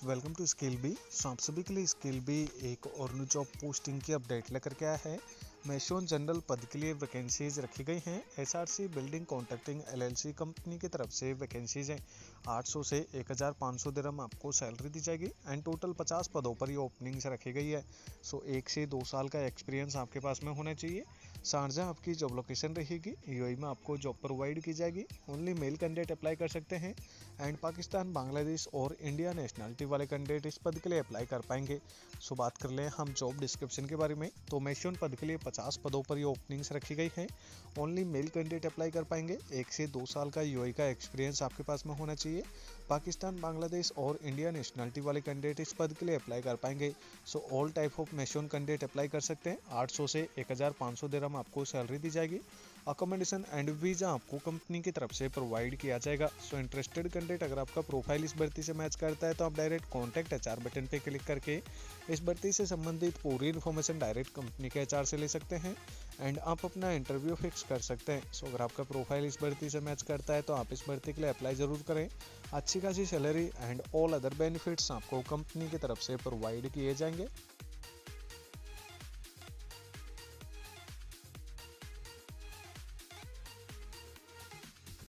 Welcome to skill B. आप सभी के लिए स्किल बी एक और न्यू जॉब पोस्टिंग की अपडेट लेकर के आया है। मेसोन जनरल पद के लिए वैकेंसीज रखी गई हैं। SRC building contracting LLC company की तरफ से वैकेंसीज हैं। 800 से 1500 दिरहम आपको सैलरी दी जाएगी एंड टोटल 50 पदों पर ये ओपनिंग्स रखी गई है। 1 से 2 साल का एक्सपीरियंस आपके पास में होना चाहिए। शारजा आपकी जॉब लोकेशन रहेगी। यूएई में आपको जॉब प्रोवाइड की जाएगी। ओनली मेल कैंडिडेट अप्लाई कर सकते हैं एंड पाकिस्तान, बांग्लादेश और इंडिया नेशनलिटी वाले कैंडिडेट इस पद के लिए अप्लाई कर पाएंगे। बात कर लें हम जॉब डिस्क्रिप्शन के बारे में, तो मेसोन पद के लिए 50 पदों पर ये ओपनिंग्स रखी गई हैं। ओनली मेल कैंडिडेट अप्लाई कर पाएंगे। 1 से 2 साल का यूएई का एक्सपीरियंस आपके पास में होना चाहिए। पाकिस्तान, बांग्लादेश और इंडिया नेशनलिटी वाले कैंडिडेट इस पद के लिए अप्लाई कर पाएंगे। All type of mason candidate apply कर सकते हैं। 800 से 1500 दिरहम आपको सैलरी दी जाएगी। अकोमोडेशन एंड वीज़ा आपको कंपनी की तरफ से प्रोवाइड किया जाएगा। इंटरेस्टेड कैंडिडेट अगर आपका प्रोफाइल इस भर्ती से मैच करता है तो आप डायरेक्ट कॉन्टैक्ट एचआर बटन पे क्लिक करके इस भर्ती से संबंधित पूरी इन्फॉर्मेशन डायरेक्ट कंपनी के एचआर से ले सकते हैं एंड आप अपना इंटरव्यू फिक्स कर सकते हैं। अगर आपका प्रोफाइल इस भर्ती से मैच करता है तो आप इस भर्ती के लिए अप्लाई ज़रूर करें। अच्छी खासी salary and all other benefits आपको कंपनी की तरफ से प्रोवाइड किए जाएंगे।